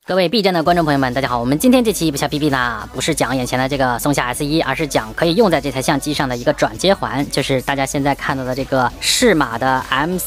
各位 B 站的观众朋友们，大家好！我们今天这期不下 BB 呢，不是讲眼前的这个松下 S1，而是讲可以用在这台相机上的一个转接环，就是大家现在看到的这个适马的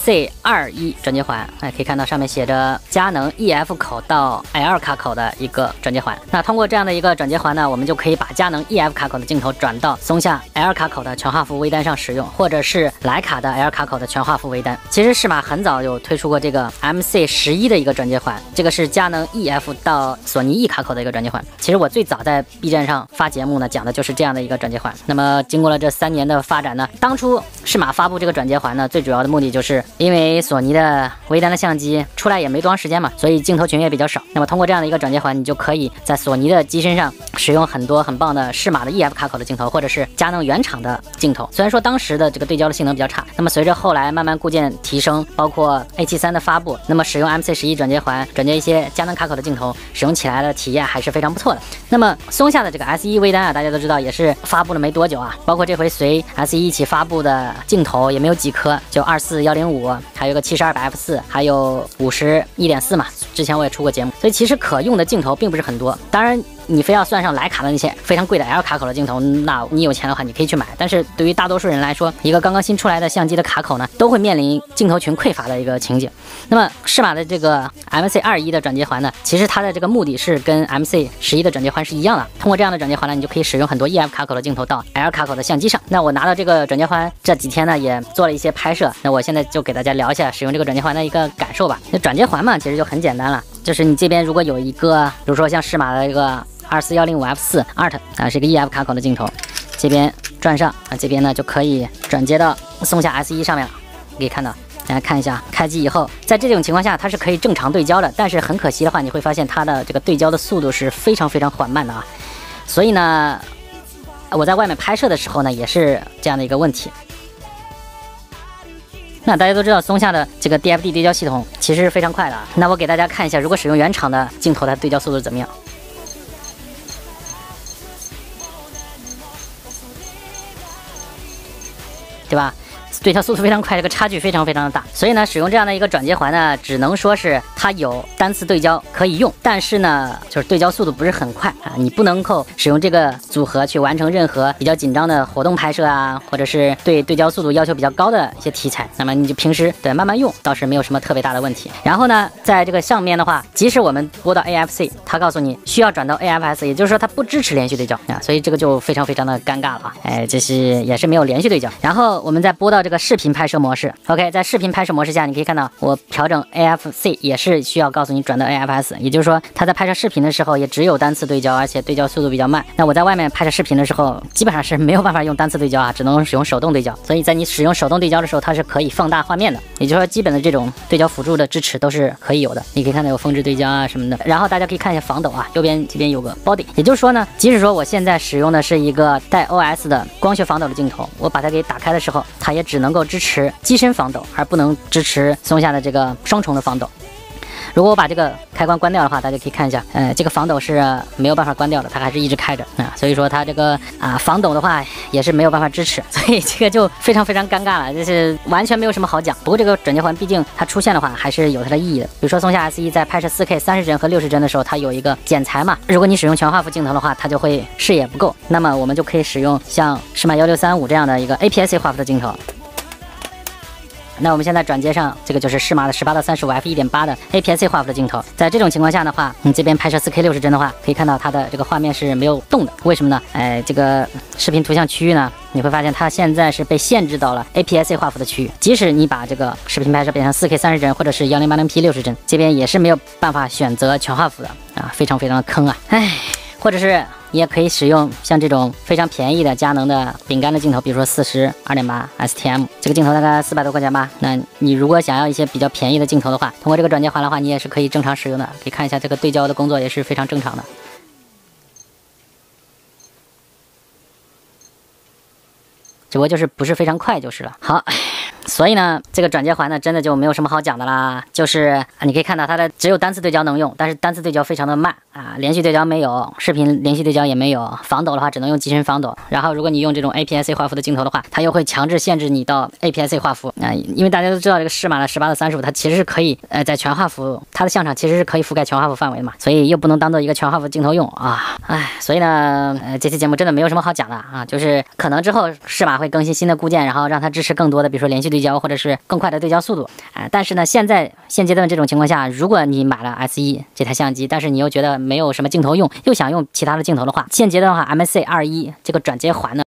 MC21转接环。可以看到上面写着佳能 EF 口到 L 卡口的一个转接环。那通过这样的一个转接环呢，我们就可以把佳能 EF 卡口的镜头转到松下 L 卡口的全画幅微单上使用，或者是徕卡的 L 卡口的全画幅微单。其实适马很早有推出过这个 MC11的一个转接环，这个是佳能 EF 到索尼 E 卡口的一个转接环。其实我最早在 B 站上发节目呢，讲的就是这样的一个转接环。那么经过了这3年的发展呢，当初适马发布这个转接环呢，最主要的目的就是因为索尼的微单的相机出来也没多长时间嘛，所以镜头群也比较少。那么通过这样的一个转接环，你就可以在索尼的机身上使用很多很棒的适马的 EF 卡口的镜头，或者是佳能原厂的镜头。虽然说当时的这个对焦的性能比较差，那么随着后来慢慢固件提升，包括 A73 的发布，那么使用 MC11转接环转接一些佳能卡口的镜头，使用起来的体验还是非常不错的。那么松下的这个 S1微单啊，大家都知道也是发布了没多久啊，包括这回随 S1一起发布的镜头也没有几颗，就24-105，还有个72-f4，还有50-1.4嘛，之前我也出过节目，所以其实可用的镜头并不是很多。当然你非要算上徕卡的那些非常贵的 L 卡口的镜头，那你有钱的话你可以去买，但是对于大多数人来说，一个刚刚新出来的相机的卡口呢，都会面临镜头群匮乏的一个情景。那么适马的这个 MC21的转接环呢，其实它的这个目的是跟 MC11的转接环是一样的。通过这样的转接环呢，你就可以使用很多 EF 卡口的镜头到 L 卡口的相机上。那我拿到这个转接环这几天呢，也做了一些拍摄，那我现在就给大家聊一下使用这个转接环的一个感受吧。那转接环嘛，其实就很简单了，就是你这边如果有一个，比如说像适马的一个24-105-f4 Art 啊，是一个 EF 卡口的镜头，这边转上啊，这边呢就可以转接到松下 S1上面了。可以看到，大家看一下，开机以后，在这种情况下它是可以正常对焦的，但是很可惜的话，你会发现它的这个对焦的速度是非常缓慢的啊。所以呢，我在外面拍摄的时候呢，也是这样的一个问题。那大家都知道松下的这个 DFD 对焦系统其实是非常快的啊。那我给大家看一下，如果使用原厂的镜头，它对焦速度是怎么样？对吧？对焦速度非常快，这个差距非常的大。所以呢，使用这样的一个转接环呢，只能说是它有单次对焦可以用，但是呢，就是对焦速度不是很快啊。你不能够使用这个组合去完成任何比较紧张的活动拍摄啊，或者是对对焦速度要求比较高的一些题材。那么你就平时对慢慢用，倒是没有什么特别大的问题。然后呢，在这个上面的话，即使我们拨到 AFC， 它告诉你需要转到 AFS， 也就是说它不支持连续对焦啊，所以这个就非常的尴尬了啊。这是也是没有连续对焦。然后我们再拨到这个视频拍摄模式 ，OK， 在视频拍摄模式下，你可以看到我调整 AFC 也是需要告诉你转到 AFS， 也就是说它在拍摄视频的时候也只有单次对焦，而且对焦速度比较慢。那我在外面拍摄视频的时候，基本上是没有办法用单次对焦啊，只能使用手动对焦。所以在你使用手动对焦的时候，它是可以放大画面的，也就是说基本的这种对焦辅助的支持都是可以有的。你可以看到有峰值对焦啊什么的。然后大家可以看一下防抖啊，右边这边有个 body， 也就是说呢，即使说我现在使用的是一个带 OS 的光学防抖的镜头，我把它给打开的时候，它也只能够支持机身防抖，而不能支持松下的这个双重的防抖。如果我把这个开关关掉的话，大家可以看一下，这个防抖是没有办法关掉的，它还是一直开着啊，所以说它这个防抖的话也是没有办法支持，所以这个就非常尴尬了，就是完全没有什么好讲。不过这个转接环毕竟它出现的话，还是有它的意义的。比如说松下 S1在拍摄 4K 30帧和60帧的时候，它有一个剪裁嘛，如果你使用全画幅镜头的话，它就会视野不够，那么我们就可以使用像适马1635这样的一个 APS-C 画幅的镜头。那我们现在转接上这个就是适马的18-35 f1.8 的 APS-C 画幅的镜头，在这种情况下的话，你这边拍摄 4K 60帧的话，可以看到它的这个画面是没有动的，为什么呢？这个视频图像区域呢，你会发现它现在是被限制到了 APS-C 画幅的区域，即使你把这个视频拍摄变成 4K 30帧或者是1080p 60帧，这边也是没有办法选择全画幅的啊，非常的坑啊，或者是你也可以使用像这种非常便宜的佳能的饼干的镜头，比如说40 2.8 STM， 这个镜头大概400多块钱吧。那你如果想要一些比较便宜的镜头的话，通过这个转接环的话，你也是可以正常使用的。可以看一下这个对焦的工作也是非常正常的。只不过就是不是非常快就是了。好，所以呢，这个转接环呢，真的就没有什么好讲的啦。就是你可以看到它的只有单次对焦能用，但是单次对焦非常的慢啊，连续对焦没有，视频连续对焦也没有，防抖的话只能用机身防抖。然后如果你用这种 APS-C 画幅的镜头的话，它又会强制限制你到 APS-C 画幅啊，因为大家都知道这个适马的18到35，它其实是可以在全画幅，它的相场其实是可以覆盖全画幅范围的嘛，所以又不能当做一个全画幅镜头用啊，所以呢，这期节目真的没有什么好讲的啊，就是可能之后适马会更新新的固件，然后让它支持更多的，比如说连续对焦或者是更快的对焦速度啊，但是呢，现阶段这种情况下，如果你买了 S1这台相机，但是你又觉得没有什么镜头用，又想用其他的镜头的话，现阶段的话 MSC21这个转接环呢。